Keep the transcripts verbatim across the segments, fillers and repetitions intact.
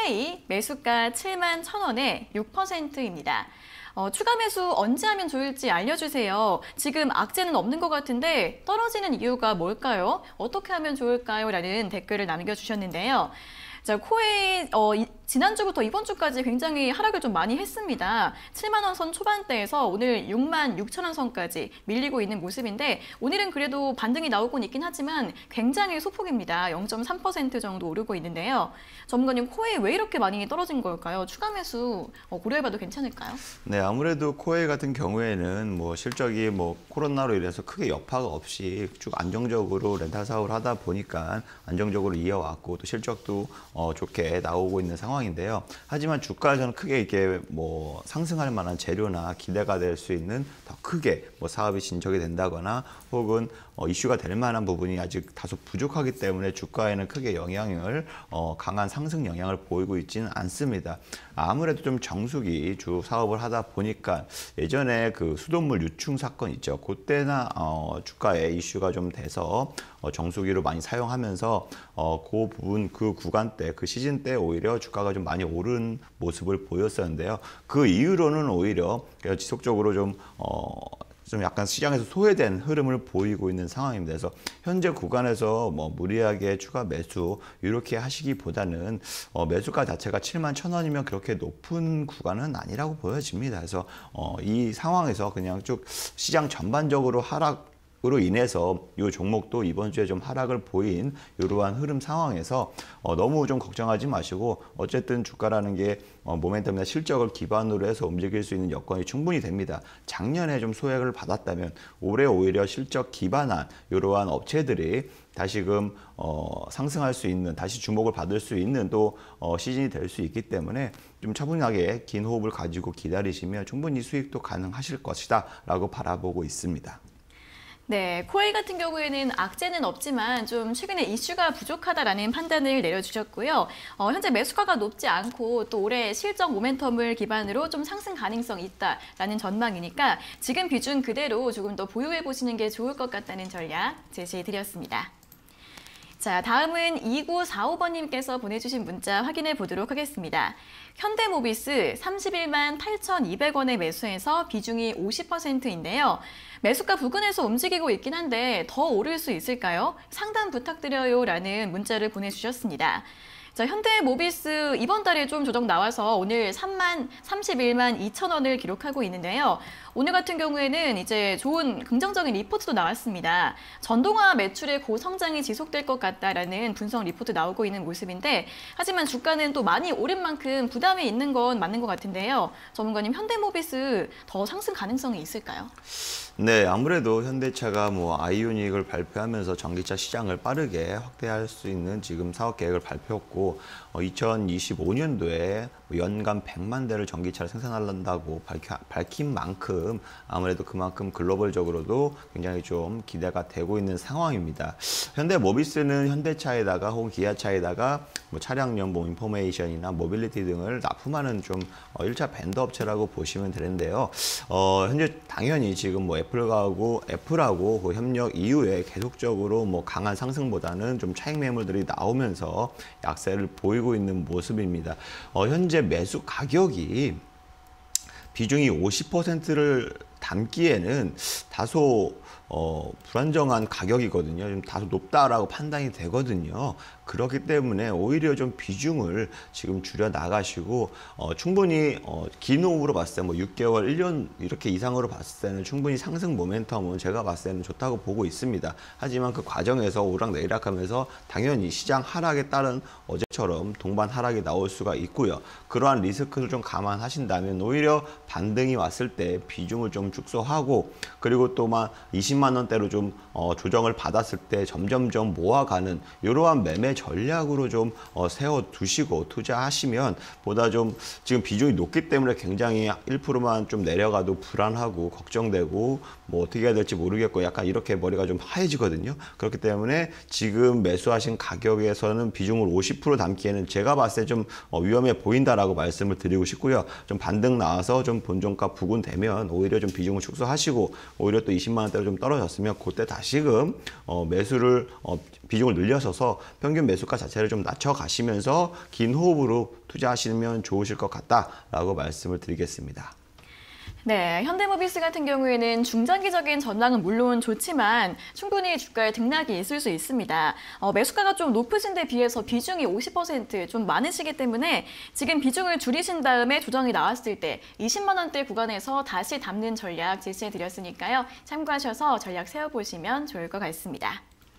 코웨이 매수가 칠만 천 원에 육 퍼센트입니다. 어, 추가 매수 언제 하면 좋을지 알려주세요. 지금 악재는 없는 것 같은데 떨어지는 이유가 뭘까요? 어떻게 하면 좋을까요? 라는 댓글을 남겨주셨는데요. 자, 코웨이 어, 이, 지난주부터 이번 주까지 굉장히 하락을 좀 많이 했습니다. 칠만 원 선 초반대에서 오늘 육만 육천 원 선까지 밀리고 있는 모습인데 오늘은 그래도 반등이 나오곤 있긴 하지만 굉장히 소폭입니다. 영 점 삼 퍼센트 정도 오르고 있는데요. 전문가님, 코웨이 왜 이렇게 많이 떨어진 걸까요? 추가 매수 어, 고려해봐도 괜찮을까요? 네, 아무래도 코웨이 같은 경우에는 뭐 실적이 뭐 코로나로 인해서 크게 여파가 없이 쭉 안정적으로 렌탈 사업을 하다 보니까 안정적으로 이어왔고 또 실적도 어, 좋게 나오고 있는 상황인데요. 하지만 주가에서는 크게 이렇게 뭐 상승할 만한 재료나 기대가 될 수 있는 더 크게 뭐 사업이 진척이 된다거나 혹은 어, 이슈가 될 만한 부분이 아직 다소 부족하기 때문에 주가에는 크게 영향을 어, 강한 상승 영향을 보이고 있지는 않습니다. 아무래도 좀 정수기 주 사업을 하다 보니까 예전에 그 수돗물 유충 사건 있죠. 그때나 어, 주가에 이슈가 좀 돼서 어, 정수기로 많이 사용하면서 어, 그 부분 그 구간 때 그 시즌 때 오히려 주가가 좀 많이 오른 모습을 보였었는데요. 그 이후로는 오히려 지속적으로 좀 어, 좀 약간 시장에서 소외된 흐름을 보이고 있는 상황입니다. 그래서 현재 구간에서 뭐 무리하게 추가 매수 이렇게 하시기보다는 어 매수가 자체가 칠만 천 원이면 그렇게 높은 구간은 아니라고 보여집니다. 그래서 어 이 상황에서 그냥 쭉 시장 전반적으로 하락 으로 인해서 이 종목도 이번 주에 좀 하락을 보인 이러한 흐름 상황에서 어, 너무 좀 걱정하지 마시고 어쨌든 주가라는 게 어, 모멘텀이나 실적을 기반으로 해서 움직일 수 있는 여건이 충분히 됩니다. 작년에 좀 소액을 받았다면 올해 오히려 실적 기반한 이러한 업체들이 다시금 어, 상승할 수 있는, 다시 주목을 받을 수 있는 또 어, 시즌이 될 수 있기 때문에 좀 차분하게 긴 호흡을 가지고 기다리시면 충분히 수익도 가능하실 것이다 라고 바라보고 있습니다. 네, 코웨이 같은 경우에는 악재는 없지만 좀 최근에 이슈가 부족하다라는 판단을 내려주셨고요. 어, 현재 매수가가 높지 않고 또 올해 실적 모멘텀을 기반으로 좀 상승 가능성이 있다라는 전망이니까 지금 비중 그대로 조금 더 보유해 보시는 게 좋을 것 같다는 전략 제시해드렸습니다. 자, 다음은 이구사오 번님께서 보내주신 문자 확인해 보도록 하겠습니다. 현대모비스 삼십일만 팔천이백 원에 매수해서 비중이 오십 퍼센트인데요. 매수가 부근에서 움직이고 있긴 한데 더 오를 수 있을까요? 상담 부탁드려요 라는 문자를 보내주셨습니다. 자, 현대모비스 이번 달에 좀 조정 나와서 오늘 삼십일만 이천 원을 기록하고 있는데요. 오늘 같은 경우에는 이제 좋은 긍정적인 리포트도 나왔습니다. 전동화 매출의 고성장이 지속될 것 같다라는 분석 리포트 나오고 있는 모습인데 하지만 주가는 또 많이 오른 만큼 부담이 있는 건 맞는 것 같은데요. 전문가님, 현대모비스 더 상승 가능성이 있을까요? 네, 아무래도 현대차가 뭐 아이오닉을 발표하면서 전기차 시장을 빠르게 확대할 수 있는 지금 사업 계획을 발표했고 어, 이천이십오 년도에 연간 백만 대를 전기차를 생산한다고 밝혀, 밝힌 만큼 아무래도 그만큼 글로벌적으로도 굉장히 좀 기대가 되고 있는 상황입니다. 현대모비스는 현대차에다가 혹은 기아차에다가 뭐 차량용 뭐 인포메이션이나 모빌리티 등을 납품하는 좀 어, 일 차 벤더 업체라고 보시면 되는데요. 어, 현재 당연히 지금 뭐 애플하고 애플하고 그 협력 이후에 계속적으로 뭐 강한 상승보다는 좀 차익 매물들이 나오면서 약세를 보이고 있는 모습입니다. 어, 현재 매수 가격이 비중이 오십 퍼센트를 담기에는 다소 어, 불안정한 가격이거든요. 좀 다소 높다라고 판단이 되거든요. 그렇기 때문에 오히려 좀 비중을 지금 줄여 나가시고 어, 충분히 어, 긴 호흡으로 봤을 때 뭐 육 개월, 일 년 이렇게 이상으로 봤을 때는 충분히 상승 모멘텀은 제가 봤을 때는 좋다고 보고 있습니다. 하지만 그 과정에서 오락내리락하면서 당연히 시장 하락에 따른 어제처럼 동반 하락이 나올 수가 있고요. 그러한 리스크를 좀 감안하신다면 오히려 반등이 왔을 때 비중을 좀 축소하고 그리고 또만 이십만 원대로 좀 어, 조정을 받았을 때 점점점 모아가는 이러한 매매 전략으로 좀 어, 세워두시고 투자하시면 보다 좀 지금 비중이 높기 때문에 굉장히 일 퍼센트만 좀 내려가도 불안하고 걱정되고 뭐 어떻게 해야 될지 모르겠고 약간 이렇게 머리가 좀 하얘지거든요. 그렇기 때문에 지금 매수하신 가격에서는 비중을 오십 퍼센트 담기에는 제가 봤을 때 좀 어, 위험해 보인다라고 말씀을 드리고 싶고요. 좀 반등 나와서 좀 본종가 부근되면 오히려 좀 비중을 축소하시고 오히려 또 이십만 원대로 좀 떨어졌으면 그때 다시금 어, 매수를 어, 비중을 늘려서서 평균 매수가 자체를 좀 낮춰 가시면서 긴 호흡으로 투자하시면 좋으실 것 같다라고 말씀을 드리겠습니다. 네, 현대모비스 같은 경우에는 중장기적인 전망은 물론 좋지만 충분히 주가의 등락이 있을 수 있습니다. 어, 매수가가 좀 높으신 데 비해서 비중이 오십 퍼센트 좀 많으시기 때문에 지금 비중을 줄이신 다음에 조정이 나왔을 때 이십만 원대 구간에서 다시 담는 전략 제시해드렸으니까요. 참고하셔서 전략 세워보시면 좋을 것 같습니다.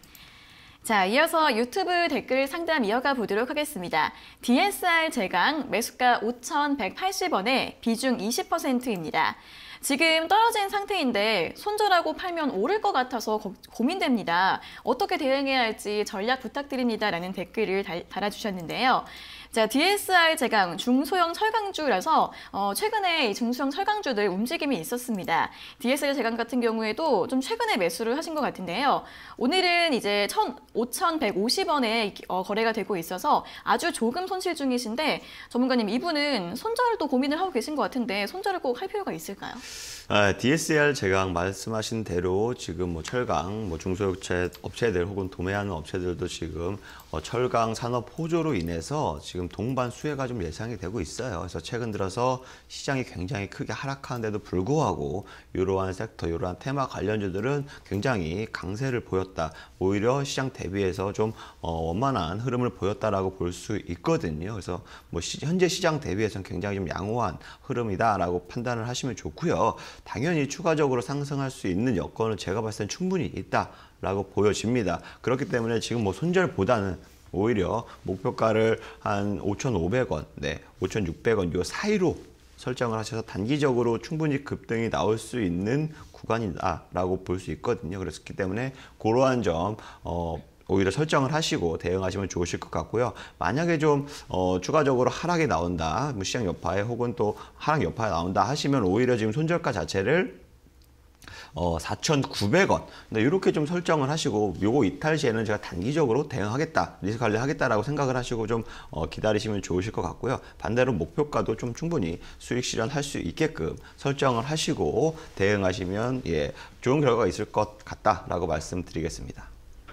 자, 이어서 유튜브 댓글 상담 이어가 보도록 하겠습니다. 디에스알 제강 매수가 오천백팔십 원에 비중 이십 퍼센트입니다. 지금 떨어진 상태인데 손절하고 팔면 오를 것 같아서 고, 고민됩니다. 어떻게 대응해야 할지 전략 부탁드립니다. 라는 댓글을 달, 달아주셨는데요. 자, 디에스알 제강 중소형 철강주라서 어, 최근에 이 중소형 철강주들 움직임이 있었습니다. 디에스알 제강 같은 경우에도 좀 최근에 매수를 하신 것 같은데요. 오늘은 이제 오천백오십 원에 어, 거래가 되고 있어서 아주 조금 손실 중이신데 전문가님 이분은 손절도 고민을 하고 계신 것 같은데 손절을 꼭 할 필요가 있을까요? 아, 디에스알 제강 말씀하신 대로 지금 뭐 철강, 뭐 중소업체 업체들 혹은 도매하는 업체들도 지금 어, 철강 산업 호조로 인해서 지금 동반 수혜가 좀 예상이 되고 있어요. 그래서 최근 들어서 시장이 굉장히 크게 하락하는데도 불구하고 이러한 섹터, 이러한 테마 관련주들은 굉장히 강세를 보였다. 오히려 시장 대비해서 좀 어, 원만한 흐름을 보였다라고 볼 수 있거든요. 그래서 뭐 시, 현재 시장 대비해서는 굉장히 좀 양호한 흐름이다라고 판단을 하시면 좋고요. 당연히 추가적으로 상승할 수 있는 여건은 제가 봤을 땐 충분히 있다라고 보여집니다. 그렇기 때문에 지금 뭐 손절보다는 오히려 목표가를 한 오천오백 원, 네, 오천육백 원 요 사이로 설정을 하셔서 단기적으로 충분히 급등이 나올 수 있는 구간이다라고 볼 수 있거든요. 그렇기 때문에 그러한 점 어, 오히려 설정을 하시고 대응하시면 좋으실 것 같고요. 만약에 좀 어, 추가적으로 하락이 나온다, 뭐 시장 여파에 혹은 또 하락 여파에 나온다 하시면 오히려 지금 손절가 자체를 어, 사천구백 원. 근데 이렇게 좀 설정을 하시고 요거 이탈 시에는 제가 단기적으로 대응하겠다, 리스크 관리하겠다라고 생각을 하시고 좀 어, 기다리시면 좋으실 것 같고요. 반대로 목표가도 좀 충분히 수익 실현할 수 있게끔 설정을 하시고 대응하시면 예, 좋은 결과가 있을 것 같다라고 말씀드리겠습니다.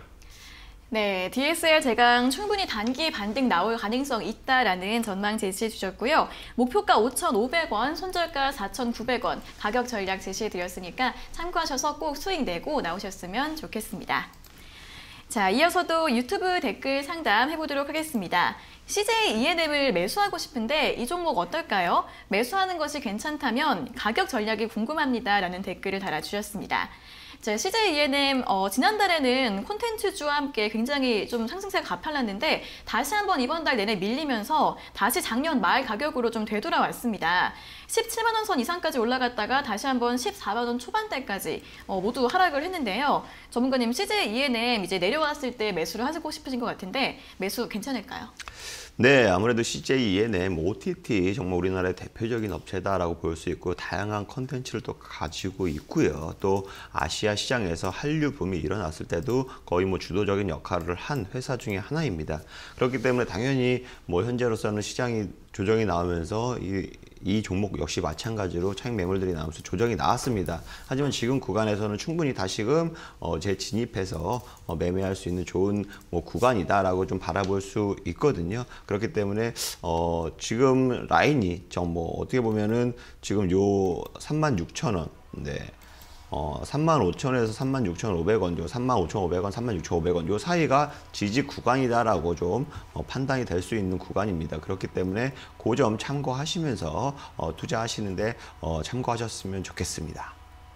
네, 디에스알 제강 충분히 단기 반등 나올 가능성이 있다라는 전망 제시해 주셨고요. 목표가 오천오백 원, 손절가 사천구백 원, 가격 전략 제시해 드렸으니까 참고하셔서 꼭 수익 내고 나오셨으면 좋겠습니다. 자, 이어서도 유튜브 댓글 상담 해보도록 하겠습니다. 씨제이 이엔엠을 매수하고 싶은데 이 종목 어떨까요? 매수하는 것이 괜찮다면 가격 전략이 궁금합니다. 라는 댓글을 달아주셨습니다. 자, 씨제이 이엔엠 어, 지난달에는 콘텐츠주와 함께 굉장히 좀 상승세가 가팔랐는데 다시 한번 이번 달 내내 밀리면서 다시 작년 말 가격으로 좀 되돌아왔습니다. 십칠만 원 선 이상까지 올라갔다가 다시 한번 십사만 원 초반대까지 어, 모두 하락을 했는데요. 전문가님, 씨제이 이엔엠 이제 내려왔을 때 매수를 하고 싶으신 것 같은데 매수 괜찮을까요? 네, 아무래도 씨제이 이엔엠, 오티티 정말 우리나라의 대표적인 업체다라고 볼 수 있고 다양한 컨텐츠를 또 가지고 있고요. 또 아시아 시장에서 한류 붐이 일어났을 때도 거의 뭐 주도적인 역할을 한 회사 중에 하나입니다. 그렇기 때문에 당연히 뭐 현재로서는 시장이 조정이 나오면서 이, 이 종목 역시 마찬가지로 차익 매물들이 나오면서 조정이 나왔습니다. 하지만 지금 구간에서는 충분히 다시금 어, 재진입해서 어, 매매할 수 있는 좋은 뭐 구간이다라고 좀 바라볼 수 있거든요. 그렇기 때문에 어, 지금 라인이 좀 뭐 어떻게 보면은 지금 요 삼만 육천 원, 네. 어, 삼만 오천 원에서 삼만 육천오백 원, 요 삼만 오천오백 원, 삼만 육천오백 원 요 사이가 지지 구간이다라고 좀 어, 판단이 될 수 있는 구간입니다. 그렇기 때문에 그 점 참고하시면서 어, 투자하시는데 어, 참고하셨으면 좋겠습니다.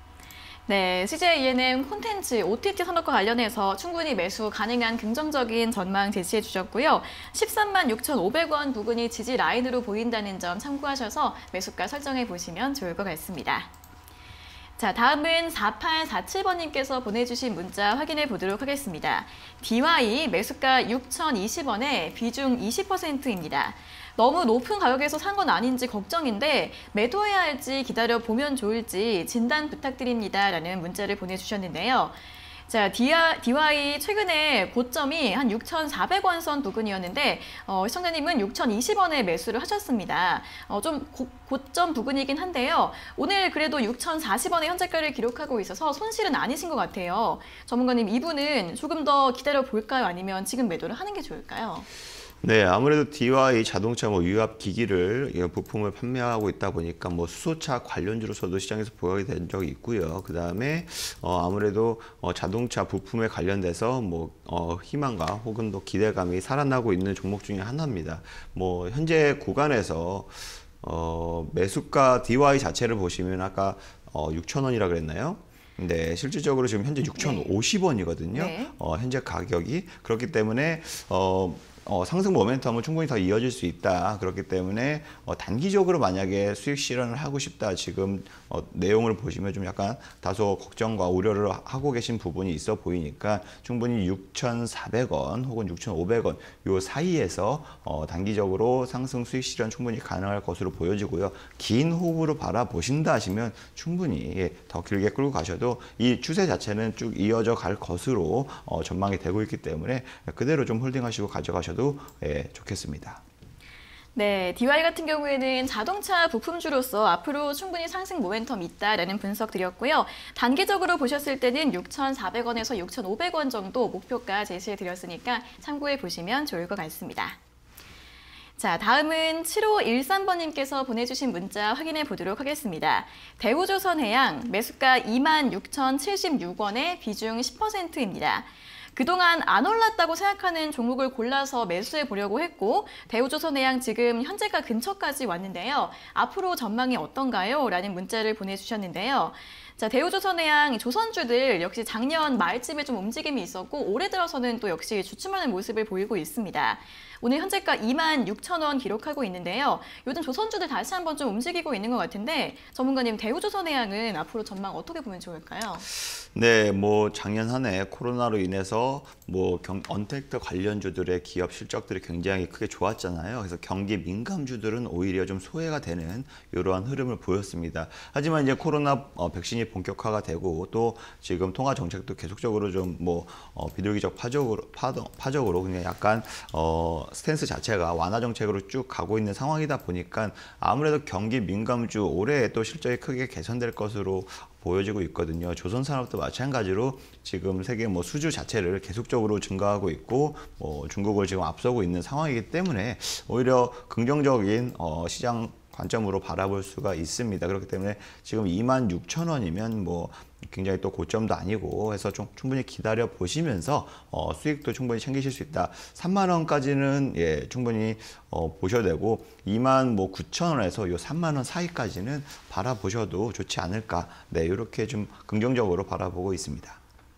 네, 씨제이 이엔엠 콘텐츠, 오티티 산업과 관련해서 충분히 매수 가능한 긍정적인 전망 제시해 주셨고요. 십삼만 육천오백 원 부근이 지지 라인으로 보인다는 점 참고하셔서 매수가 설정해 보시면 좋을 것 같습니다. 자, 다음은 사팔사칠 번님께서 보내주신 문자 확인해 보도록 하겠습니다. 디와이 매수가 육천이십 원에 비중 이십 퍼센트입니다. 너무 높은 가격에서 산 건 아닌지 걱정인데 매도해야 할지 기다려보면 좋을지 진단 부탁드립니다. 라는 문자를 보내주셨는데요. 자, 디와이 최근에 고점이 한 육천사백 원 선 부근이었는데 어, 시청자님은 육천이십 원에 매수를 하셨습니다. 어, 좀 고, 고점 부근이긴 한데요. 오늘 그래도 육천사십 원의 현재가를 기록하고 있어서 손실은 아니신 것 같아요. 전문가님, 이분은 조금 더 기다려 볼까요? 아니면 지금 매도를 하는 게 좋을까요? 네, 아무래도 디와이 자동차 뭐 유압 기기를 이 부품을 판매하고 있다 보니까 뭐 수소차 관련주로서도 시장에서 부각이 된 적이 있고요. 그 다음에 어 아무래도 어 자동차 부품에 관련돼서 뭐 어 희망과 혹은 또 기대감이 살아나고 있는 종목 중에 하나입니다. 뭐 현재 구간에서 어 매수가 디와이 자체를 보시면 아까 어 육천 원이라 그랬나요? 네, 실질적으로 지금 현재 육천오십 원이거든요. 네. 어, 현재 가격이 그렇기 때문에 어, 어, 상승 모멘텀은 충분히 더 이어질 수 있다. 그렇기 때문에 어, 단기적으로 만약에 수익 실현을 하고 싶다. 지금 어, 내용을 보시면 좀 약간 다소 걱정과 우려를 하고 계신 부분이 있어 보이니까 충분히 육천사백 원 혹은 육천오백 원 요 사이에서 어, 단기적으로 상승 수익 실현 충분히 가능할 것으로 보여지고요. 긴 호흡으로 바라보신다 하시면 충분히 예, 더 길게 끌고 가셔도 이 추세 자체는 쭉 이어져 갈 것으로 어, 전망이 되고 있기 때문에 그대로 좀 홀딩하시고 가져가셔도 예, 좋겠습니다. 네, 디와이 같은 경우에는 자동차 부품주로서 앞으로 충분히 상승 모멘텀이 있다라는 분석 드렸고요. 단기적으로 보셨을 때는 육천사백 원에서 육천오백 원 정도 목표가 제시해 드렸으니까 참고해 보시면 좋을 것 같습니다. 자, 다음은 칠오일삼 번님께서 보내주신 문자 확인해 보도록 하겠습니다. 대우조선해양 매수가 이만 육천칠십육 원에 비중 십 퍼센트입니다. 그동안 안 올랐다고 생각하는 종목을 골라서 매수해 보려고 했고 대우조선해양 지금 현재가 근처까지 왔는데요. 앞으로 전망이 어떤가요? 라는 문자를 보내주셨는데요. 자, 대우조선해양 조선주들 역시 작년 말쯤에 좀 움직임이 있었고 올해 들어서는 또 역시 주춤하는 모습을 보이고 있습니다. 오늘 현재가 이만 육천 원 기록하고 있는데요. 요즘 조선주들 다시 한번 좀 움직이고 있는 것 같은데 전문가님 대우조선해양은 앞으로 전망 어떻게 보면 좋을까요? 네, 뭐 작년 한 해 코로나로 인해서 뭐 경, 언택트 관련주들의 기업 실적들이 굉장히 크게 좋았잖아요. 그래서 경기 민감주들은 오히려 좀 소외가 되는 이러한 흐름을 보였습니다. 하지만 이제 코로나 어, 백신이 본격화가 되고 또 지금 통화 정책도 계속적으로 좀 뭐 어, 비둘기적 파적으로 파도, 파적으로 그냥 약간 어, 스탠스 자체가 완화 정책으로 쭉 가고 있는 상황이다 보니까 아무래도 경기 민감주 올해 또 실적이 크게 개선될 것으로 보여지고 있거든요. 조선산업도 마찬가지로 지금 세계 뭐 수주 자체를 계속적으로 증가하고 있고 뭐 중국을 지금 앞서고 있는 상황이기 때문에 오히려 긍정적인 어, 시장 관점으로 바라볼 수가 있습니다. 그렇기 때문에 지금 이만 육천 원이면 뭐 굉장히 또 고점도 아니고 해서 좀 충분히 기다려 보시면서 어, 수익도 충분히 챙기실 수 있다. 삼만 원까지는 예, 충분히 어, 보셔도 되고 이만 뭐 구천 원에서 요 삼만 원 사이까지는 바라보셔도 좋지 않을까. 네, 이렇게 좀 긍정적으로 바라보고 있습니다.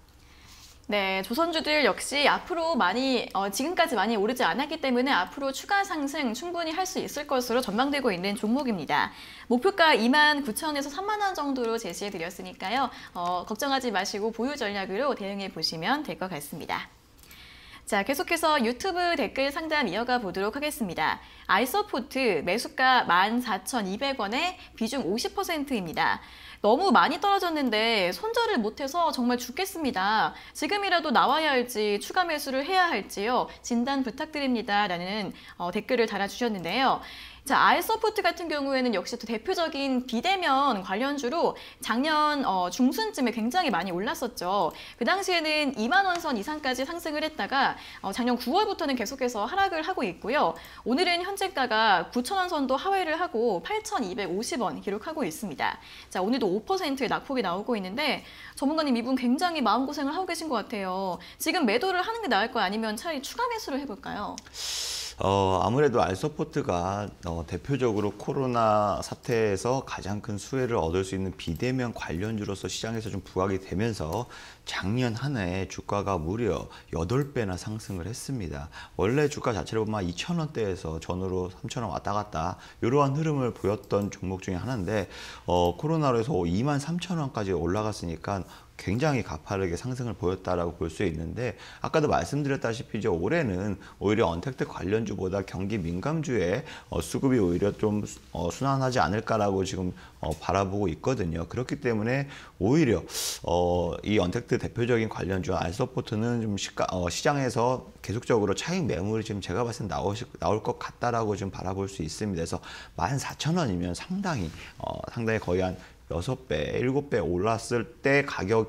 네, 조선주들 역시 앞으로 많이 어, 지금까지 많이 오르지 않았기 때문에 앞으로 추가 상승 충분히 할 수 있을 것으로 전망되고 있는 종목입니다. 목표가 이만 구천 원에서 삼만 원 정도로 제시해 드렸으니까요. 어, 걱정하지 마시고 보유 전략으로 대응해 보시면 될 것 같습니다. 자, 계속해서 유튜브 댓글 상담 이어가 보도록 하겠습니다. 아이서포트 매수가 만 사천이백 원에 비중 오십 퍼센트입니다. 너무 많이 떨어졌는데 손절을 못해서 정말 죽겠습니다. 지금이라도 나와야 할지 추가 매수를 해야 할지요. 진단 부탁드립니다. 라는 어, 댓글을 달아주셨는데요. 자, 아이서포트 같은 경우에는 역시 또 대표적인 비대면 관련주로 작년 어, 중순쯤에 굉장히 많이 올랐었죠. 그 당시에는 이만 원 선 이상까지 상승을 했다가 어, 작년 구월부터는 계속해서 하락을 하고 있고요. 오늘은 현재가가 구천 원 선도 하회를 하고 팔천이백오십 원 기록하고 있습니다. 자, 오늘도 오 퍼센트의 낙폭이 나오고 있는데 전문가님 이분 굉장히 마음고생을 하고 계신 것 같아요. 지금 매도를 하는 게 나을 거 아니면 차라리 추가 매수를 해볼까요? 어, 아무래도 알서포트가 어, 대표적으로 코로나 사태에서 가장 큰 수혜를 얻을 수 있는 비대면 관련주로서 시장에서 좀 부각이 되면서 작년 한 해 주가가 무려 여덟 배나 상승을 했습니다. 원래 주가 자체를 보면 이천 원대에서 전후로 삼천 원 왔다 갔다 이러한 흐름을 보였던 종목 중에 하나인데 어, 코로나로 해서 이만 삼천 원까지 올라갔으니까 굉장히 가파르게 상승을 보였다라고 볼 수 있는데 아까도 말씀드렸다시피 이제 올해는 오히려 언택트 관련주보다 경기 민감주의 어, 수급이 오히려 좀 어, 순환하지 않을까라고 지금 어, 바라보고 있거든요. 그렇기 때문에 오히려 어, 이 언택트 대표적인 관련주 알서포트는 좀 시가, 어, 시장에서 계속적으로 차익 매물이 지금 제가 봤을 때 나올, 나올 것 같다라고 좀 바라볼 수 있습니다. 그래서 만 사천 원이면 상당히 어, 상당히 거의 한 여섯 배, 일곱 배 올랐을 때 가격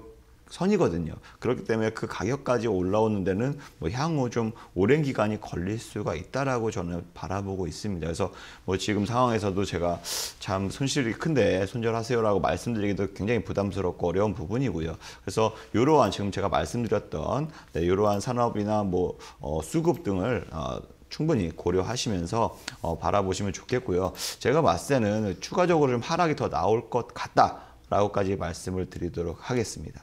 선이거든요. 그렇기 때문에 그 가격까지 올라오는 데는 뭐 향후 좀 오랜 기간이 걸릴 수가 있다라고 저는 바라보고 있습니다. 그래서 뭐 지금 상황에서도 제가 참 손실이 큰데 손절하세요라고 말씀드리기도 굉장히 부담스럽고 어려운 부분이고요. 그래서 이러한 지금 제가 말씀드렸던 네, 이러한 산업이나 뭐 어, 수급 등을 어, 충분히 고려하시면서 어, 바라보시면 좋겠고요. 제가 봤을 때는 추가적으로 좀 하락이 더 나올 것 같다라고까지 말씀을 드리도록 하겠습니다.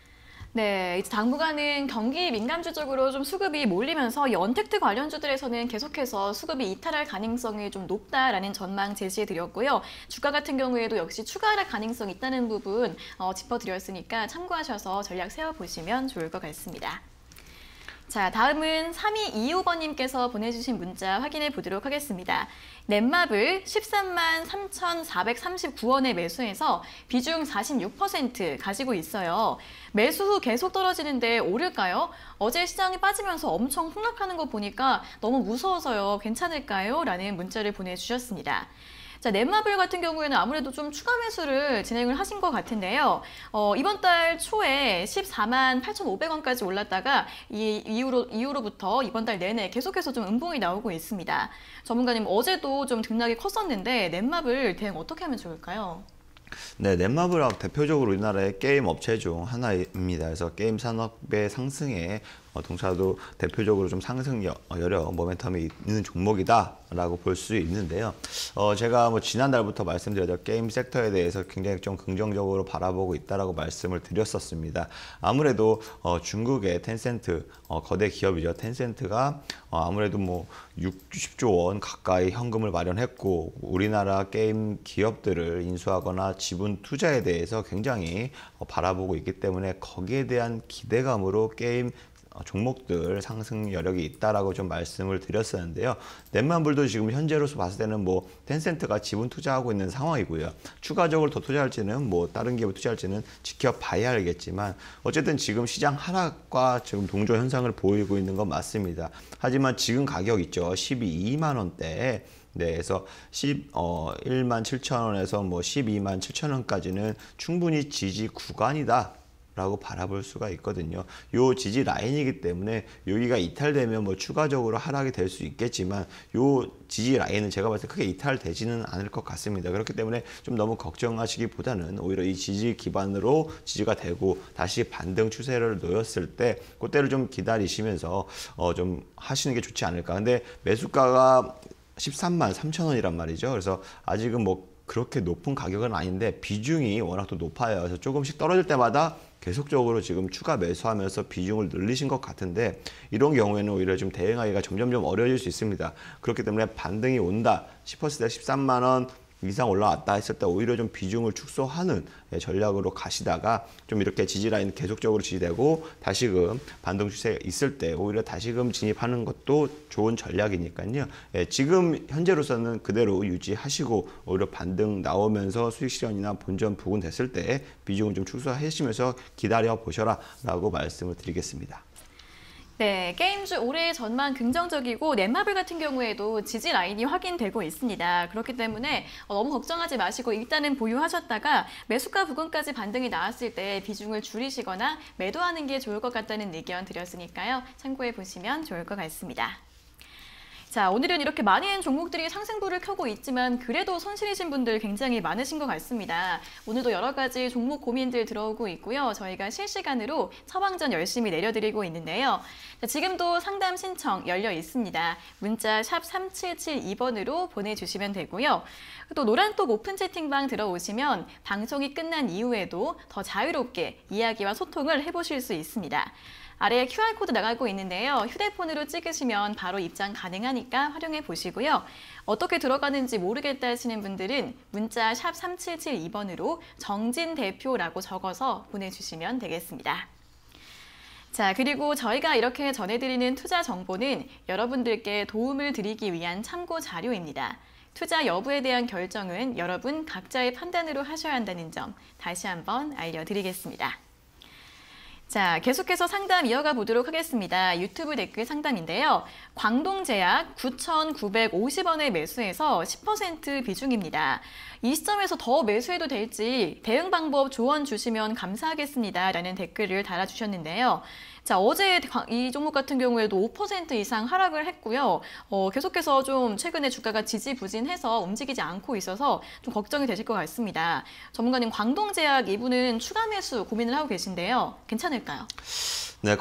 네, 이제 당분간은 경기 민감주 쪽으로 좀 수급이 몰리면서 연택트 관련주들에서는 계속해서 수급이 이탈할 가능성이 좀 높다라는 전망 제시해 드렸고요. 주가 같은 경우에도 역시 추가 하락 가능성이 있다는 부분 어, 짚어드렸으니까 참고하셔서 전략 세워보시면 좋을 것 같습니다. 자, 다음은 삼이이오 번님께서 보내주신 문자 확인해 보도록 하겠습니다. 넷마블 십삼만 삼천사백삼십구 원에 매수해서 비중 사십육 퍼센트 가지고 있어요. 매수 후 계속 떨어지는데 오를까요? 어제 시장이 빠지면서 엄청 폭락하는 거 보니까 너무 무서워서요. 괜찮을까요? 라는 문자를 보내주셨습니다. 자, 넷마블 같은 경우에는 아무래도 좀 추가 매수를 진행을 하신 것 같은데요. 어, 이번 달 초에 십사만 팔천오백 원까지 올랐다가 이 이후로, 이후로부터 이번 달 내내 계속해서 좀 음봉이 나오고 있습니다. 전문가님, 어제도 좀 등락이 컸었는데 넷마블 대응 어떻게 하면 좋을까요? 네, 넷마블 대표적으로 우리나라의 게임 업체 중 하나입니다. 그래서 게임 산업의 상승에 어, 동사도 대표적으로 좀 상승 여, 여력, 모멘텀이 있는 종목이다라고 볼 수 있는데요. 어, 제가 뭐 지난달부터 말씀드렸던 게임 섹터에 대해서 굉장히 좀 긍정적으로 바라보고 있다라고 말씀을 드렸었습니다. 아무래도 어, 중국의 텐센트, 어, 거대 기업이죠. 텐센트가 어, 아무래도 뭐 육십조 원 가까이 현금을 마련했고, 우리나라 게임 기업들을 인수하거나 지분 투자에 대해서 굉장히 어, 바라보고 있기 때문에 거기에 대한 기대감으로 게임 종목들 상승 여력이 있다라고 좀 말씀을 드렸었는데요. 넷마블도 지금 현재로서 봤을 때는 뭐 텐센트가 지분 투자하고 있는 상황이고요. 추가적으로 더 투자할지는 뭐 다른 기업에 투자할지는 지켜봐야 알겠지만 어쨌든 지금 시장 하락과 지금 동조 현상을 보이고 있는 건 맞습니다. 하지만 지금 가격 있죠. 십이만 원대에 네, 그래서 십일만 칠천 원에서 뭐 십이만 칠천 원까지는 충분히 지지 구간이다 라고 바라볼 수가 있거든요. 요 지지 라인이기 때문에 여기가 이탈되면 뭐 추가적으로 하락이 될 수 있겠지만 요 지지 라인은 제가 봤을 때 크게 이탈되지는 않을 것 같습니다. 그렇기 때문에 좀 너무 걱정하시기보다는 오히려 이 지지 기반으로 지지가 되고 다시 반등 추세를 놓였을 때 그때를 좀 기다리시면서 어 좀 하시는 게 좋지 않을까. 근데 매수가가 십삼만 삼천 원이란 말이죠. 그래서 아직은 뭐 그렇게 높은 가격은 아닌데 비중이 워낙 또 높아요. 그래서 조금씩 떨어질 때마다 계속적으로 지금 추가 매수하면서 비중을 늘리신 것 같은데 이런 경우에는 오히려 좀 대응하기가 점점점 어려워질 수 있습니다. 그렇기 때문에 반등이 온다 싶었을 때 십삼만 원 이상 올라왔다 했을 때 오히려 좀 비중을 축소하는 전략으로 가시다가 좀 이렇게 지지라인 계속적으로 지지되고 다시금 반등 추세가 있을 때 오히려 다시금 진입하는 것도 좋은 전략이니까요. 예, 지금 현재로서는 그대로 유지하시고 오히려 반등 나오면서 수익 실현이나 본전 부근 됐을 때 비중을 좀 축소하시면서 기다려 보셔라 라고 말씀을 드리겠습니다. 네, 게임주 올해 전망 긍정적이고 넷마블 같은 경우에도 지지 라인이 확인되고 있습니다. 그렇기 때문에 너무 걱정하지 마시고 일단은 보유하셨다가 매수가 부근까지 반등이 나왔을 때 비중을 줄이시거나 매도하는 게 좋을 것 같다는 의견 드렸으니까요. 참고해 보시면 좋을 것 같습니다. 자, 오늘은 이렇게 많은 종목들이 상승부를 켜고 있지만 그래도 손실이신 분들 굉장히 많으신 것 같습니다. 오늘도 여러 가지 종목 고민들 들어오고 있고요. 저희가 실시간으로 처방전 열심히 내려드리고 있는데요. 자, 지금도 상담 신청 열려 있습니다. 문자 샵 삼칠칠이 번으로 보내주시면 되고요. 또 노란톡 오픈 채팅방 들어오시면 방송이 끝난 이후에도 더 자유롭게 이야기와 소통을 해보실 수 있습니다. 아래에 큐알코드 나가고 있는데요. 휴대폰으로 찍으시면 바로 입장 가능하니까 활용해 보시고요. 어떻게 들어가는지 모르겠다 하시는 분들은 문자 샵 삼칠칠이 번으로 정진 대표라고 적어서 보내주시면 되겠습니다. 자, 그리고 저희가 이렇게 전해드리는 투자 정보는 여러분들께 도움을 드리기 위한 참고 자료입니다. 투자 여부에 대한 결정은 여러분 각자의 판단으로 하셔야 한다는 점 다시 한번 알려드리겠습니다. 자, 계속해서 상담 이어가 보도록 하겠습니다. 유튜브 댓글 상담인데요. 광동제약 구천구백오십 원에 매수해서 십 퍼센트 비중입니다. 이 시점에서 더 매수해도 될지 대응 방법 조언 주시면 감사하겠습니다. 라는 댓글을 달아주셨는데요. 자, 어제 이 종목 같은 경우에도 오 퍼센트 이상 하락을 했고요. 어, 계속해서 좀 최근에 주가가 지지부진해서 움직이지 않고 있어서 좀 걱정이 되실 것 같습니다. 전문가님, 광동제약 이분은 추가 매수 고민을 하고 계신데요. 괜찮을까요? 네,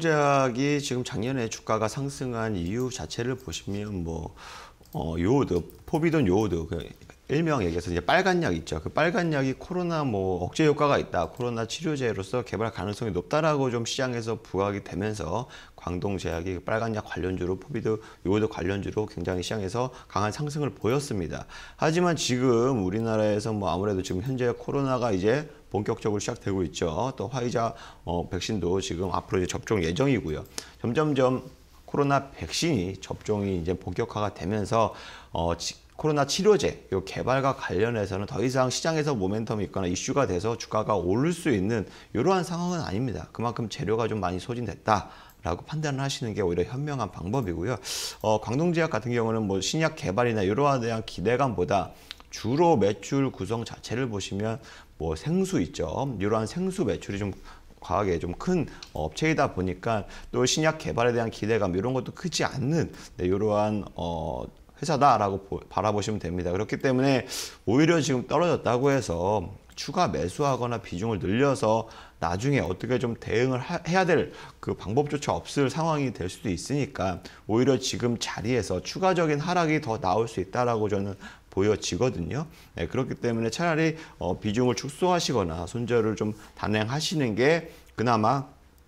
광동제약이 지금 작년에 주가가 상승한 이유 자체를 보시면 뭐 어, 요오드, 포비돈 요오드, 그 일명 얘기해서 이제 빨간 약 있죠. 그 빨간 약이 코로나 뭐 억제 효과가 있다, 코로나 치료제로서 개발 가능성이 높다라고 좀 시장에서 부각이 되면서 광동제약이 빨간 약 관련주로, 포비드 요오드 관련주로 굉장히 시장에서 강한 상승을 보였습니다. 하지만 지금 우리나라에서 뭐 아무래도 지금 현재 코로나가 이제 본격적으로 시작되고 있죠. 또 화이자 어, 백신도 지금 앞으로 이제 접종 예정이고요. 점점점 코로나 백신이 접종이 이제 본격화가 되면서 어, 지, 코로나 치료제 요 개발과 관련해서는 더 이상 시장에서 모멘텀이 있거나 이슈가 돼서 주가가 오를 수 있는 이러한 상황은 아닙니다. 그만큼 재료가 좀 많이 소진됐다. 라고 판단을 하시는 게 오히려 현명한 방법이고요. 어, 광동제약 같은 경우는 뭐 신약 개발이나 이러한 대한 기대감보다 주로 매출 구성 자체를 보시면 뭐 생수 있죠. 이러한 생수 매출이 좀 과하게 좀 큰 업체이다 보니까 또 신약 개발에 대한 기대감 이런 것도 크지 않는 네, 이러한 어, 회사다라고 보, 바라보시면 됩니다. 그렇기 때문에 오히려 지금 떨어졌다고 해서 추가 매수하거나 비중을 늘려서 나중에 어떻게 좀 대응을 하, 해야 될 그 방법조차 없을 상황이 될 수도 있으니까 오히려 지금 자리에서 추가적인 하락이 더 나올 수 있다라고 저는 보여지거든요. 네, 그렇기 때문에 차라리 어, 비중을 축소하시거나 손절을 좀 단행하시는 게 그나마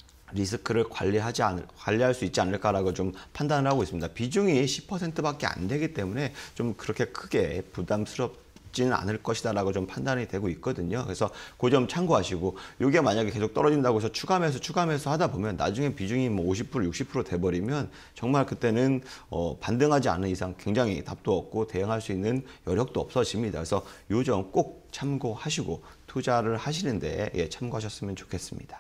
리스크를 관리하지 않을, 관리할 수 있지 않을까라고 좀 판단을 하고 있습니다. 비중이 십 퍼센트밖에 안 되기 때문에 좀 그렇게 크게 부담스럽지는 않을 것이다라고 좀 판단이 되고 있거든요. 그래서 그 점 참고하시고, 이게 만약에 계속 떨어진다고 해서 추가 매수, 추가 매수 하다 보면 나중에 비중이 뭐 오십 퍼센트, 육십 퍼센트 돼버리면 정말 그때는 어, 반등하지 않은 이상 굉장히 답도 없고 대응할 수 있는 여력도 없어집니다. 그래서 이 점 꼭 참고하시고 투자를 하시는데 예, 참고하셨으면 좋겠습니다.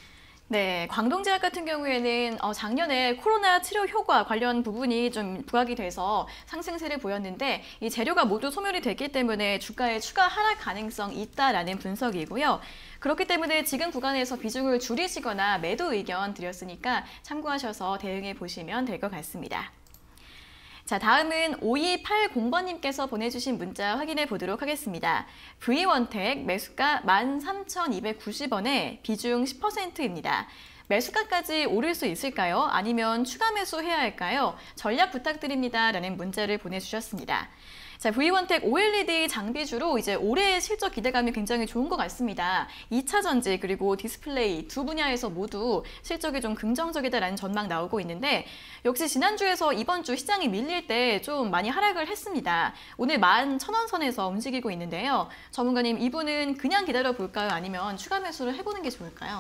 네, 광동제약 같은 경우에는 어, 작년에 코로나 치료 효과 관련 부분이 좀 부각이 돼서 상승세를 보였는데 이 재료가 모두 소멸이 됐기 때문에 주가의 추가 하락 가능성이 있다라는 분석이고요. 그렇기 때문에 지금 구간에서 비중을 줄이시거나 매도 의견 드렸으니까 참고하셔서 대응해 보시면 될 것 같습니다. 자, 다음은 오이팔공 번님께서 보내주신 문자 확인해 보도록 하겠습니다. 브이원텍 매수가 만 삼천이백구십 원에 비중 십 퍼센트입니다. 매수가까지 오를 수 있을까요? 아니면 추가 매수해야 할까요? 전략 부탁드립니다. 라는 문자를 보내주셨습니다. 자, 브이원텍 오엘이디 장비주로 이제 올해의 실적 기대감이 굉장히 좋은 것 같습니다. 이 차 전지 그리고 디스플레이 두 분야에서 모두 실적이 좀 긍정적이다라는 전망 나오고 있는데 역시 지난주에서 이번 주 시장이 밀릴 때 좀 많이 하락을 했습니다. 오늘 만 천 원 선에서 움직이고 있는데요. 전문가님, 이분은 그냥 기다려 볼까요? 아니면 추가 매수를 해보는 게 좋을까요?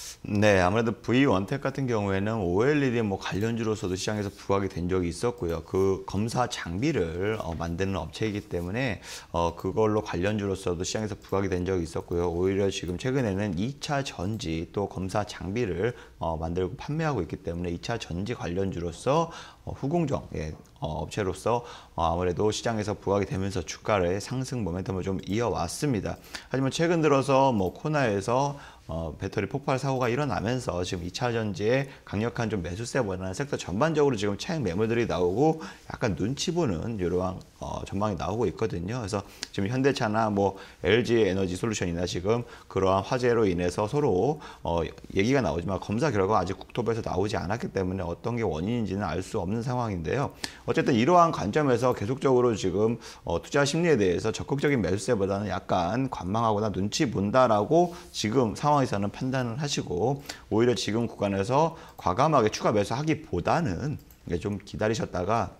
네, 아무래도 브이원텍 같은 경우에는 오엘이디 뭐 관련주로서도 시장에서 부각이 된 적이 있었고요. 그 검사 장비를 어, 만드는 업체이기 때문에 어, 그걸로 관련주로서도 시장에서 부각이 된 적이 있었고요. 오히려 지금 최근에는 이 차 전지 또 검사 장비를 어, 만들고 판매하고 있기 때문에 이 차 전지 관련주로서 어, 후공정 예, 어, 업체로서 어, 아무래도 시장에서 부각이 되면서 주가의 상승 모멘텀을 좀 이어왔습니다. 하지만 최근 들어서 뭐 코나에서 어, 배터리 폭발 사고가 일어나면서 지금 이 차 전지에 강력한 좀 매수세보다는 섹터 전반적으로 지금 차익 매물들이 나오고 약간 눈치 보는 이러한 어, 전망이 나오고 있거든요. 그래서 지금 현대차나 뭐 엘지 에너지 솔루션이나 지금 그러한 화재로 인해서 서로 어, 얘기가 나오지만 검사 결과가 아직 국토부에서 나오지 않았기 때문에 어떤 게 원인인지는 알 수 없는 상황인데요. 어쨌든 이러한 관점에서 계속적으로 지금 어, 투자 심리에 대해서 적극적인 매수세보다는 약간 관망하거나 눈치 본다라고 지금 상황에서는 판단을 하시고 오히려 지금 구간에서 과감하게 추가 매수하기보다는 좀 기다리셨다가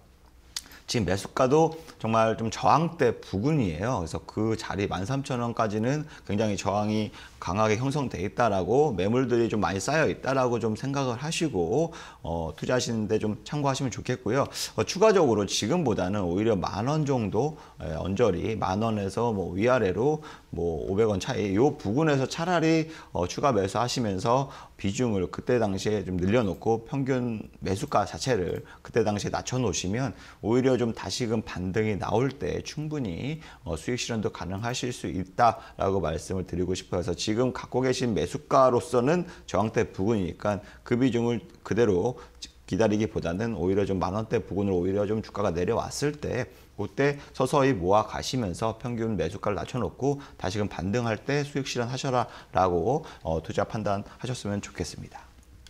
지금 매수가도 정말 좀 저항대 부근이에요. 그래서 그 자리 만 삼천 원까지는 굉장히 저항이 강하게 형성돼 있다라고 매물들이 좀 많이 쌓여 있다라고 좀 생각을 하시고 어, 투자하시는데 좀 참고하시면 좋겠고요. 어, 추가적으로 지금보다는 오히려 만 원 정도 에, 언저리 만 원에서 뭐 위아래로 뭐 오백 원 차이 요 부근에서 차라리 어, 추가 매수하시면서 비중을 그때 당시에 좀 늘려놓고 평균 매수가 자체를 그때 당시에 낮춰놓으시면 오히려 좀 다시금 반등이 나올 때 충분히 어, 수익 실현도 가능하실 수 있다라고 말씀을 드리고 싶어요. 그래서 지금 갖고 계신 매수가로서는 저항대 부근이니까 그 비중을 그대로 기다리기보다는 오히려 좀 만 원대 부근으로 오히려 좀 주가가 내려왔을 때 그때 서서히 모아 가시면서 평균 매수가를 낮춰놓고 다시금 반등할 때 수익 실현하셔라라고 어, 투자 판단하셨으면 좋겠습니다.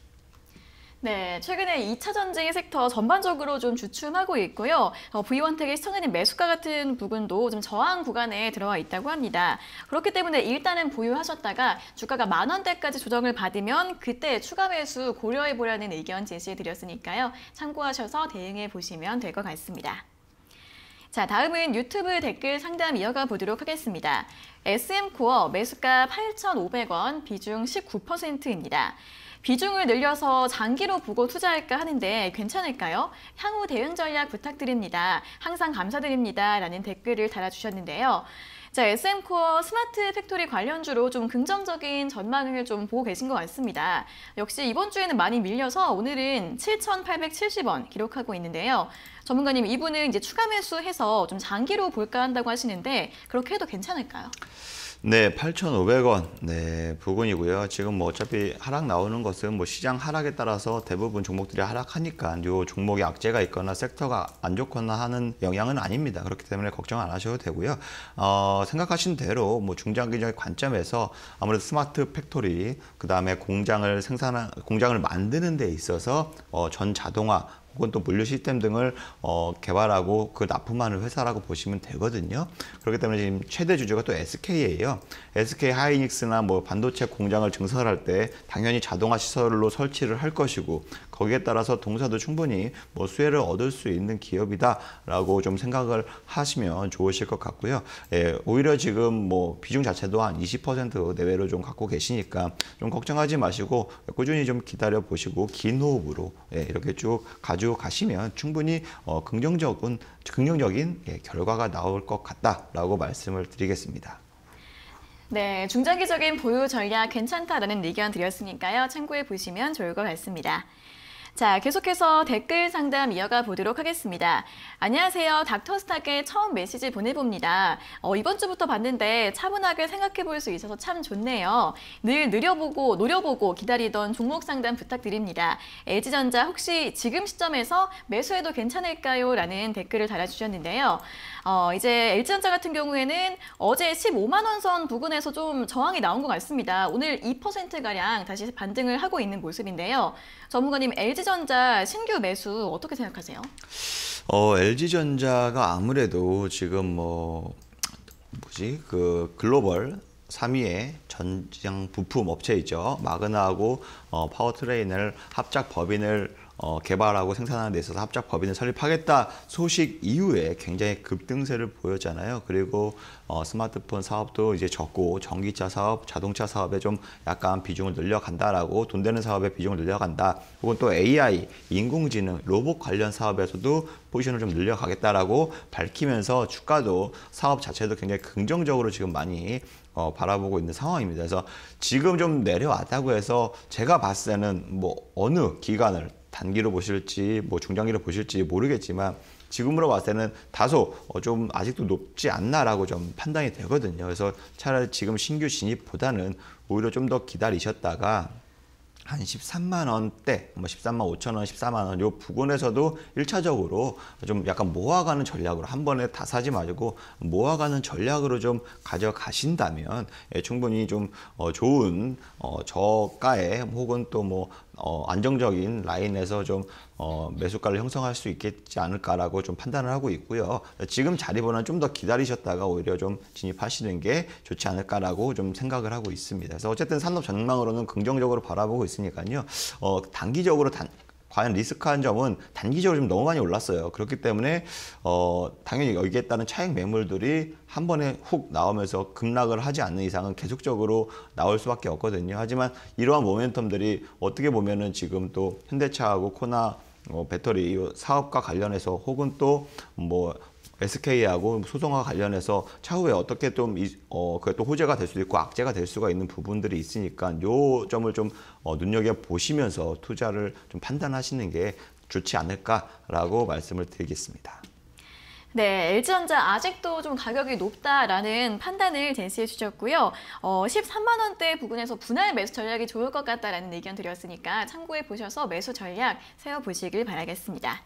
네, 최근에 이 차 전지 섹터 전반적으로 좀 주춤하고 있고요. 어, 브이원텍의 시청자님 매수가 같은 부분도 좀 저항 구간에 들어와 있다고 합니다. 그렇기 때문에 일단은 보유하셨다가 주가가 만 원대까지 조정을 받으면 그때 추가 매수 고려해 보라는 의견 제시해 드렸으니까요. 참고하셔서 대응해 보시면 될 것 같습니다. 자, 다음은 유튜브 댓글 상담 이어가 보도록 하겠습니다. 에스엠코어 매수가 팔천오백 원, 비중 십구 퍼센트입니다. 비중을 늘려서 장기로 보고 투자할까 하는데 괜찮을까요? 향후 대응 전략 부탁드립니다. 항상 감사드립니다. 라는 댓글을 달아주셨는데요. 자, 에스엠코어 스마트 팩토리 관련주로 좀 긍정적인 전망을 좀 보고 계신 것 같습니다. 역시 이번 주에는 많이 밀려서 오늘은 칠천팔백칠십 원 기록하고 있는데요. 전문가님, 이분은 이제 추가 매수해서 좀 장기로 볼까 한다고 하시는데 그렇게 해도 괜찮을까요? 네, 팔천오백 원 네, 부근이고요. 지금 뭐 어차피 하락 나오는 것은 뭐 시장 하락에 따라서 대부분 종목들이 하락하니까 요 종목에 악재가 있거나 섹터가 안 좋거나 하는 영향은 아닙니다. 그렇기 때문에 걱정 안 하셔도 되고요. 어, 생각하신 대로 뭐 중장기적인 관점에서 아무래도 스마트 팩토리, 그 다음에 공장을 생산한 공장을 만드는 데 있어서 어, 전 자동화 혹은 또 물류 시스템 등을 어, 개발하고 그 납품하는 회사라고 보시면 되거든요. 그렇기 때문에 지금 최대 주주가 또 에스케이예요. 에스케이 하이닉스나 뭐 반도체 공장을 증설할 때 당연히 자동화 시설로 설치를 할 것이고 거기에 따라서 동사도 충분히 뭐 수혜를 얻을 수 있는 기업이다라고 좀 생각을 하시면 좋으실 것 같고요. 예, 오히려 지금 뭐 비중 자체도 한 이십 퍼센트 내외로 좀 갖고 계시니까 좀 걱정하지 마시고 꾸준히 좀 기다려 보시고 긴 호흡으로 예, 이렇게 쭉 가지고 가시면 충분히 어, 긍정적인 긍정적인 예, 결과가 나올 것 같다라고 말씀을 드리겠습니다. 네, 중장기적인 보유 전략 괜찮다라는 의견 드렸으니까요. 참고해 보시면 좋을 것 같습니다. 자, 계속해서 댓글 상담 이어가 보도록 하겠습니다. 안녕하세요. 닥터스탁에 처음 메시지 보내봅니다. 어, 이번 주부터 봤는데 차분하게 생각해 볼 수 있어서 참 좋네요. 늘 느려보고 노려보고 기다리던 종목 상담 부탁드립니다. 엘지전자 혹시 지금 시점에서 매수해도 괜찮을까요? 라는 댓글을 달아주셨는데요. 어, 이제 엘지전자 같은 경우에는 어제 십오만 원 선 부근에서 좀 저항이 나온 것 같습니다. 오늘 이 퍼센트가량 다시 반등을 하고 있는 모습인데요. 전문가님, 엘지전자 신규 매수 어떻게 생각하세요? 어, 엘지전자가 아무래도 지금 뭐 뭐지 그 글로벌 삼 위의 전장 부품 업체이죠. 마그나하고 어, 파워트레인을 합작 법인을 어, 개발하고 생산하는 데 있어서 합작 법인을 설립하겠다 소식 이후에 굉장히 급등세를 보였잖아요. 그리고 어, 스마트폰 사업도 이제 적고 전기차 사업, 자동차 사업에 좀 약간 비중을 늘려간다라고 돈 되는 사업에 비중을 늘려간다. 혹은 또 에이아이, 인공지능, 로봇 관련 사업에서도 포지션을 좀 늘려가겠다라고 밝히면서 주가도 사업 자체도 굉장히 긍정적으로 지금 많이 어, 바라보고 있는 상황입니다. 그래서 지금 좀 내려왔다고 해서 제가 봤을 때는 뭐 어느 기간을 단기로 보실지 뭐 중장기로 보실지 모르겠지만 지금으로 봤을 때는 다소 좀 아직도 높지 않나라고 좀 판단이 되거든요. 그래서 차라리 지금 신규 진입보다는 오히려 좀 더 기다리셨다가 한 십삼만 원대, 뭐 십삼만 오천 원, 십사만 원 요 부근에서도 일차적으로 좀 약간 모아가는 전략으로 한 번에 다 사지 말고 모아가는 전략으로 좀 가져가신다면 예, 충분히 좀 어, 좋은 어, 저가에 혹은 또 뭐 어, 안정적인 라인에서 좀 어, 매수가를 형성할 수 있겠지 않을까라고 좀 판단을 하고 있고요. 지금 자리보다는 좀 더 기다리셨다가 오히려 좀 진입하시는 게 좋지 않을까라고 좀 생각을 하고 있습니다. 그래서 어쨌든 산업 전망으로는 긍정적으로 바라보고 있으니까요. 어, 단기적으로 단 과연 리스크한 점은 단기적으로 좀 너무 많이 올랐어요. 그렇기 때문에 어, 당연히 여기에 따른 차익 매물들이 한 번에 훅 나오면서 급락을 하지 않는 이상은 계속적으로 나올 수밖에 없거든요. 하지만 이러한 모멘텀들이 어떻게 보면은 지금 또 현대차하고 코나 어, 배터리 사업과 관련해서 혹은 또 뭐 에스케이하고 소송과 관련해서 차후에 어떻게 좀 어, 그게 또 호재가 될 수도 있고 악재가 될 수가 있는 부분들이 있으니까 요 점을 좀 어, 눈여겨 보시면서 투자를 좀 판단하시는 게 좋지 않을까라고 말씀을 드리겠습니다. 네, 엘지전자 아직도 좀 가격이 높다라는 판단을 제시해 주셨고요. 어, 십삼만 원대 부근에서 분할 매수 전략이 좋을 것 같다라는 의견 드렸으니까 참고해 보셔서 매수 전략 세워보시길 바라겠습니다.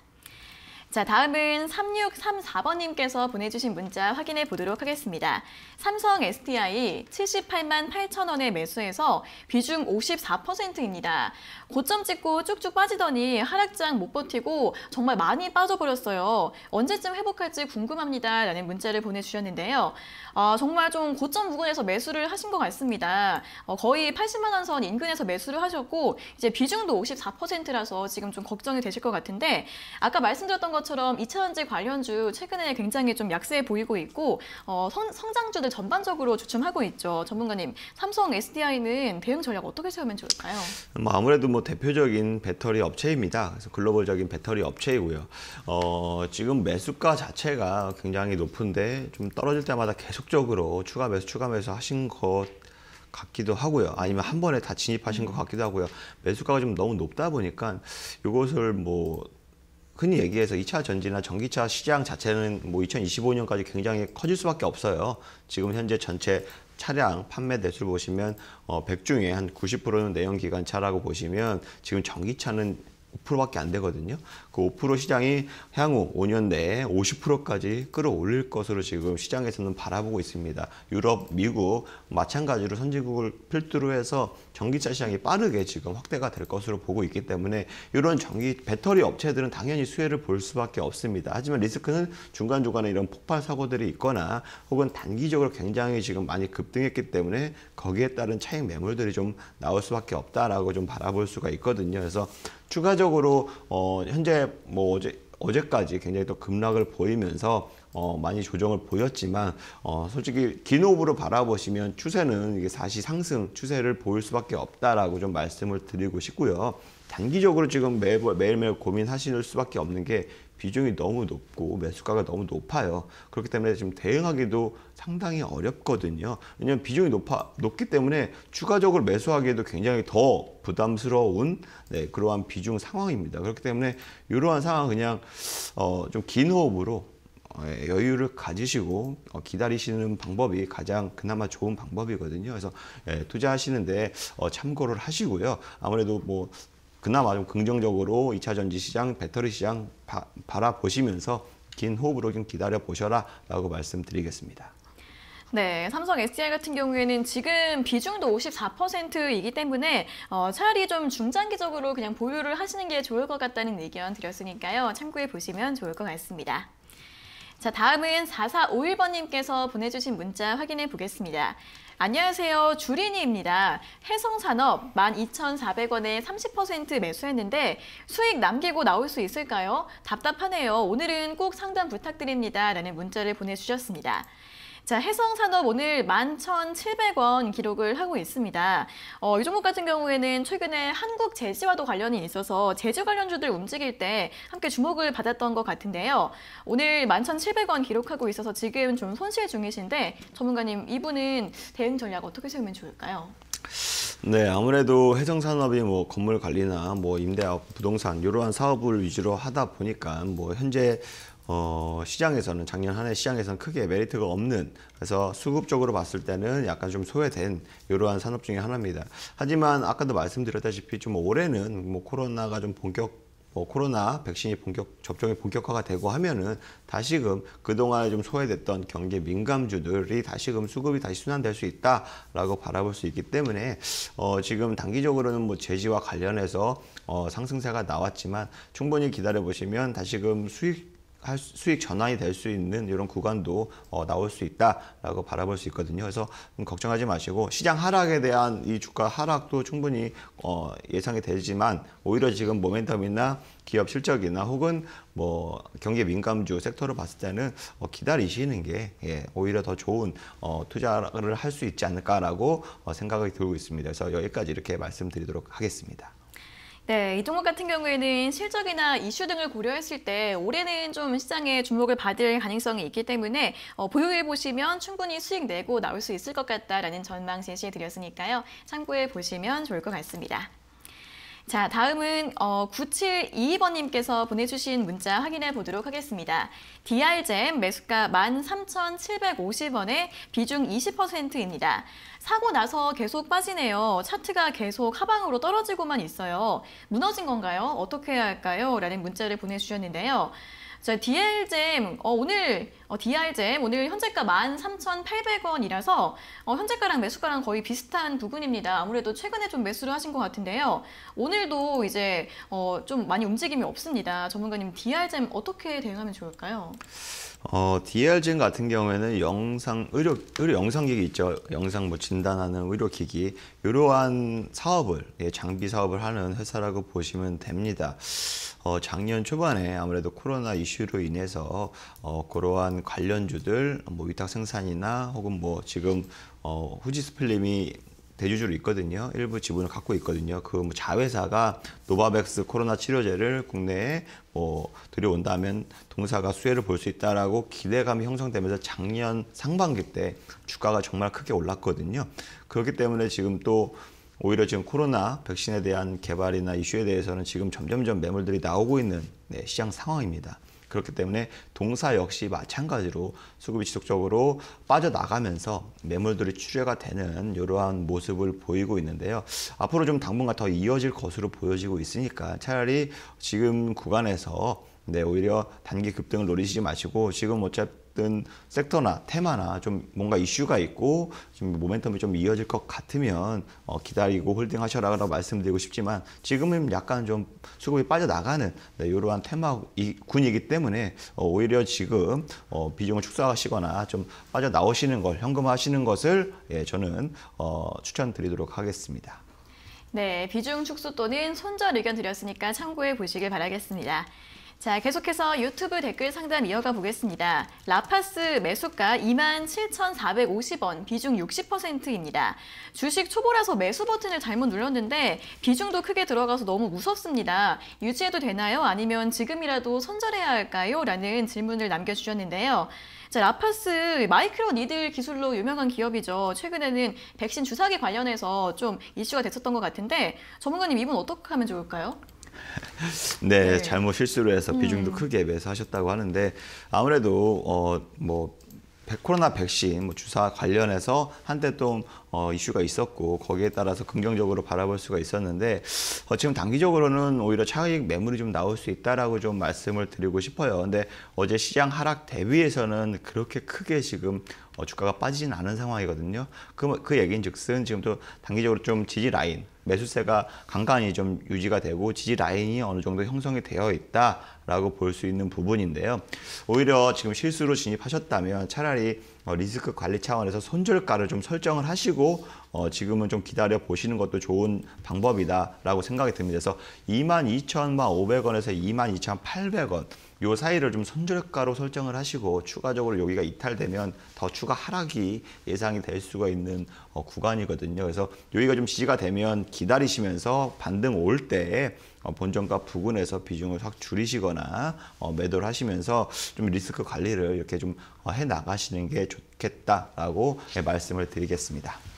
자, 다음은 삼육삼사 번님께서 보내주신 문자 확인해 보도록 하겠습니다. 삼성 에스디아이 칠십팔만 팔천 원에 매수해서 비중 오십사 퍼센트입니다. 고점 찍고 쭉쭉 빠지더니 하락장 못 버티고 정말 많이 빠져버렸어요. 언제쯤 회복할지 궁금합니다. 라는 문자를 보내주셨는데요. 아, 정말 좀 고점 부근에서 매수를 하신 것 같습니다. 어, 거의 팔십만 원 선 인근에서 매수를 하셨고 이제 비중도 오십사 퍼센트라서 지금 좀 걱정이 되실 것 같은데 아까 말씀드렸던 것처럼 이차전지 관련주 최근에 굉장히 좀 약세 보이고 있고 어, 성, 성장주들 전반적으로 주춤하고 있죠. 전문가님, 삼성 에스디아이는 대응 전략 어떻게 세우면 좋을까요? 뭐 아무래도 뭐 대표적인 배터리 업체입니다. 그래서 글로벌적인 배터리 업체이고요. 어, 지금 매수가 자체가 굉장히 높은데 좀 떨어질 때마다 계속적으로 추가 매수, 추가 매수 하신 것 같기도 하고요. 아니면 한 번에 다 진입하신 것 같기도 하고요. 매수가가 좀 너무 높다 보니까 이것을 뭐 흔히 얘기해서 이차 전지나 전기차 시장 자체는 뭐 이천이십오 년까지 굉장히 커질 수밖에 없어요. 지금 현재 전체 차량 판매 대수를 보시면 어, 백 중에 한 구십 퍼센트는 내연기관차라고 보시면 지금 전기차는 오 퍼센트밖에 안 되거든요. 그 오 퍼센트 시장이 향후 오 년 내에 오십 퍼센트까지 끌어올릴 것으로 지금 시장에서는 바라보고 있습니다. 유럽, 미국 마찬가지로 선진국을 필두로 해서 전기차 시장이 빠르게 지금 확대가 될 것으로 보고 있기 때문에 이런 전기 배터리 업체들은 당연히 수혜를 볼 수밖에 없습니다. 하지만 리스크는 중간중간에 이런 폭발 사고들이 있거나 혹은 단기적으로 굉장히 지금 많이 급등했기 때문에 거기에 따른 차익 매물들이 좀 나올 수밖에 없다라고 좀 바라볼 수가 있거든요. 그래서 추가적으로 어, 현재 뭐 어제 어제까지 굉장히 또 급락을 보이면서 어, 많이 조정을 보였지만 어, 솔직히 긴 호흡으로 바라보시면 추세는 이게 사시 상승 추세를 보일 수밖에 없다라고 좀 말씀을 드리고 싶고요. 단기적으로 지금 매, 매일매일 고민하실 수밖에 없는 게 비중이 너무 높고 매수가가 너무 높아요. 그렇기 때문에 지금 대응하기도 상당히 어렵거든요. 왜냐하면 비중이 높아, 높기 때문에 추가적으로 매수하기에도 굉장히 더 부담스러운 네, 그러한 비중 상황입니다. 그렇기 때문에 이러한 상황 그냥 어, 좀 긴 호흡으로 여유를 가지시고 기다리시는 방법이 가장 그나마 좋은 방법이거든요. 그래서 투자하시는데 참고를 하시고요. 아무래도 뭐 그나마 좀 긍정적으로 이차전지 시장, 배터리 시장 바, 바라보시면서 긴 호흡으로 좀 기다려 보셔라 라고 말씀드리겠습니다. 네, 삼성 에스디아이 같은 경우에는 지금 비중도 오십사 퍼센트이기 때문에 어, 차라리 좀 중장기적으로 그냥 보유를 하시는 게 좋을 것 같다는 의견 드렸으니까요. 참고해 보시면 좋을 것 같습니다. 자, 다음은 사사오일 번님께서 보내주신 문자 확인해 보겠습니다. 안녕하세요. 주린이입니다. 해성산업 만 이천사백 원에 삼십 퍼센트 매수했는데 수익 남기고 나올 수 있을까요? 답답하네요. 오늘은 꼭 상담 부탁드립니다. 라는 문자를 보내주셨습니다. 자, 해성산업 오늘 만 천칠백 원 기록을 하고 있습니다. 어, 이 종목 같은 경우에는 최근에 한국 제지와도 관련이 있어서 제주 관련주들 움직일 때 함께 주목을 받았던 것 같은데요. 오늘 만 천칠백 원 기록하고 있어서 지금 좀 손실 중이신데 전문가님, 이분은 대응 전략 어떻게 세우면 좋을까요? 네, 아무래도 해성산업이 뭐 건물 관리나 뭐 임대업, 부동산 이러한 사업을 위주로 하다 보니까 뭐 현재 어, 시장에서는 작년 한 해 시장에서는 크게 메리트가 없는, 그래서 수급적으로 봤을 때는 약간 좀 소외된 이러한 산업 중에 하나입니다. 하지만 아까도 말씀드렸다시피 좀 올해는 뭐 코로나가 좀 본격 뭐 코로나 백신이 본격 접종이 본격화가 되고 하면은 다시금 그동안에 좀 소외됐던 경기 민감주들이 다시금 수급이 다시 순환될 수 있다라고 바라볼 수 있기 때문에 어, 지금 단기적으로는 뭐 제지와 관련해서 어, 상승세가 나왔지만 충분히 기다려 보시면 다시금 수익 수익 전환이 될 수 있는 이런 구간도 어, 나올 수 있다라고 바라볼 수 있거든요. 그래서 걱정하지 마시고 시장 하락에 대한 이 주가 하락도 충분히 어, 예상이 되지만 오히려 지금 모멘텀이나 기업 실적이나 혹은 뭐 경기 민감주 섹터를 봤을 때는 어, 기다리시는 게 예, 오히려 더 좋은 어, 투자를 할 수 있지 않을까라고 어, 생각이 들고 있습니다. 그래서 여기까지 이렇게 말씀드리도록 하겠습니다. 네, 이 종목 같은 경우에는 실적이나 이슈 등을 고려했을 때 올해는 좀 시장에 주목을 받을 가능성이 있기 때문에 어, 보유해 보시면 충분히 수익 내고 나올 수 있을 것 같다라는 전망 제시해 드렸으니까요. 참고해 보시면 좋을 것 같습니다. 자, 다음은 어, 구칠이이 번님께서 보내주신 문자 확인해 보도록 하겠습니다. 디알잼 매수가 만 삼천칠백오십 원에 비중 이십 퍼센트입니다. 사고 나서 계속 빠지네요. 차트가 계속 하방으로 떨어지고만 있어요. 무너진 건가요? 어떻게 해야 할까요? 라는 문자를 보내주셨는데요. 자, 디알잼 어, 오늘 어, 디알잼 오늘 현재가 만 삼천팔백 원이라서 어, 현재가랑 매수가랑 거의 비슷한 부분입니다. 아무래도 최근에 좀 매수를 하신 것 같은데요. 오늘도 이제 어, 좀 많이 움직임이 없습니다. 전문가님, 디알잼 어떻게 대응하면 좋을까요? 어, 디알젠 같은 경우에는 영상, 의료, 의료 영상기기 있죠. 영상 뭐 진단하는 의료기기. 이러한 사업을, 예, 장비 사업을 하는 회사라고 보시면 됩니다. 어, 작년 초반에 아무래도 코로나 이슈로 인해서 어, 그러한 관련주들, 뭐 위탁 생산이나 혹은 뭐 지금 어, 후지스필름이 대주주로 있거든요. 일부 지분을 갖고 있거든요. 그 뭐 자회사가 노바백스 코로나 치료제를 국내에 뭐 들여온다면 동사가 수혜를 볼 수 있다라고 기대감이 형성되면서 작년 상반기 때 주가가 정말 크게 올랐거든요. 그렇기 때문에 지금 또 오히려 지금 코로나 백신에 대한 개발이나 이슈에 대해서는 지금 점점점 매물들이 나오고 있는, 네, 시장 상황입니다. 그렇기 때문에 동사 역시 마찬가지로 수급이 지속적으로 빠져나가면서 매물들이 출회가 되는 이러한 모습을 보이고 있는데요. 앞으로 좀 당분간 더 이어질 것으로 보여지고 있으니까 차라리 지금 구간에서, 네, 오히려 단기 급등을 노리시지 마시고 지금 어쨌든 섹터나 테마나 좀 뭔가 이슈가 있고 좀 모멘텀이 좀 이어질 것 같으면 어, 기다리고 홀딩하셔라라고 말씀드리고 싶지만 지금은 약간 좀 수급이 빠져나가는, 네, 이러한 테마군이기 때문에 어, 오히려 지금 어, 비중을 축소하시거나 좀 빠져나오시는 걸, 현금화하시는 것을, 예, 저는 어, 추천드리도록 하겠습니다. 네, 비중 축소 또는 손절 의견 드렸으니까 참고해 보시길 바라겠습니다. 자, 계속해서 유튜브 댓글 상담 이어가 보겠습니다. 라파스 매수가 이만 칠천사백오십 원, 비중 육십 퍼센트입니다. 주식 초보라서 매수 버튼을 잘못 눌렀는데 비중도 크게 들어가서 너무 무섭습니다. 유지해도 되나요? 아니면 지금이라도 손절해야 할까요? 라는 질문을 남겨주셨는데요. 자, 라파스 마이크로 니들 기술로 유명한 기업이죠. 최근에는 백신 주사기 관련해서 좀 이슈가 됐었던 것 같은데 전문가님, 이분 어떻게 하면 좋을까요? 네, 네. 잘못 실수를 해서 비중도 음. 크게 매수하셨다고 하는데 아무래도 어, 뭐 코로나 백신 뭐 주사 관련해서 한때 좀 어, 이슈가 있었고 거기에 따라서 긍정적으로 바라볼 수가 있었는데 어, 지금 단기적으로는 오히려 차익 매물이 좀 나올 수 있다라고 좀 말씀을 드리고 싶어요. 근데 어제 시장 하락 대비해서는 그렇게 크게 지금 어, 주가가 빠지진 않은 상황이거든요. 그, 그 얘기인즉슨 지금 또 단기적으로 좀 지지 라인, 매수세가 간간히 좀 유지가 되고 지지 라인이 어느 정도 형성이 되어 있다라고 볼 수 있는 부분인데요. 오히려 지금 실수로 진입하셨다면 차라리 어, 리스크 관리 차원에서 손절가를 좀 설정을 하시고 어, 지금은 좀 기다려 보시는 것도 좋은 방법이다라고 생각이 듭니다. 그래서 이만 이천오백 원에서 이만 이천팔백 원 요 사이를 좀 손절가로 설정을 하시고 추가적으로 여기가 이탈되면 더 추가 하락이 예상이 될 수가 있는 어, 구간이거든요. 그래서 여기가 좀 지지가 되면 기다리시면서 반등 올 때에 어, 본전가 부근에서 비중을 확 줄이시거나 어, 매도를 하시면서 좀 리스크 관리를 이렇게 좀 어, 해 나가시는 게 좋겠다라고 예, 말씀을 드리겠습니다.